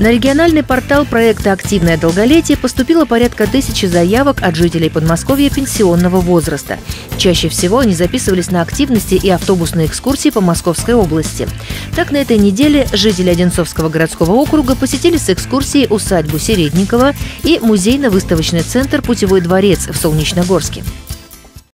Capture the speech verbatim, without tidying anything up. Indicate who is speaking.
Speaker 1: На региональный портал проекта «Активное долголетие» поступило порядка тысячи заявок от жителей Подмосковья пенсионного возраста. Чаще всего они записывались на активности и автобусные экскурсии по Московской области. Так, на этой неделе жители Одинцовского городского округа посетили с экскурсией усадьбу Середникова и музейно-выставочный центр «Путевой дворец» в Солнечногорске.